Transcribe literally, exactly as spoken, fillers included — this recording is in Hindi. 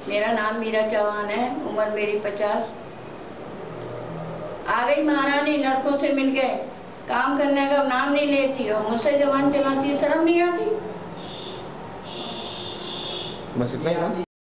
मेरा नाम मीरा चौहान है, उम्र मेरी पचास। आ गई महारानी, लड़कों से मिल गए, काम करने का नाम नहीं लेती और मुझसे जबान चलाती, शर्म नहीं आती। बस इतना ही था।